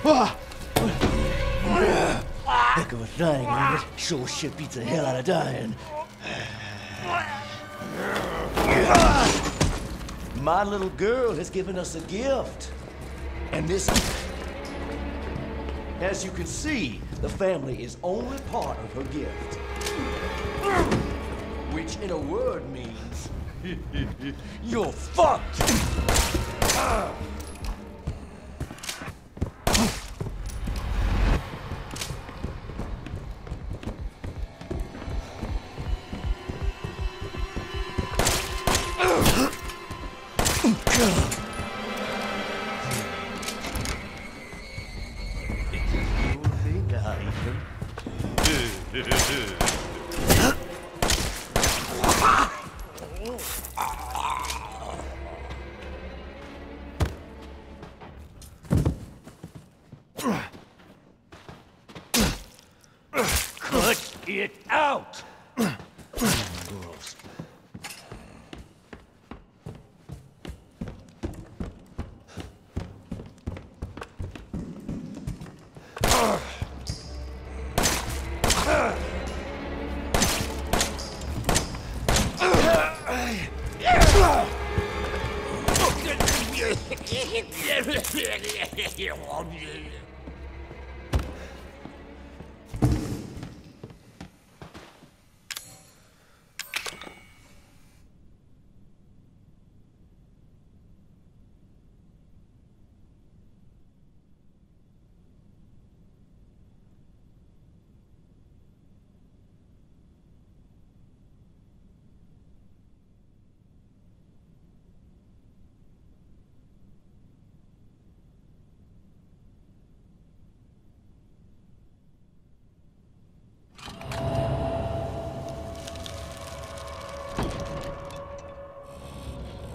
Heck of a thing, ain't it? Sure shit beats the hell out of dying. My little girl has given us a gift. And this... As you can see, the family is only part of her gift. Which in a word means... you're fucked! Cut it out! Girls.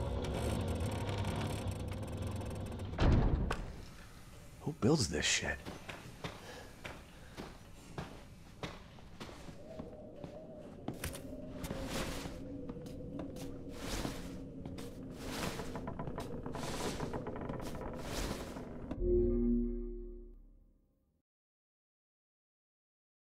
Who builds this shit?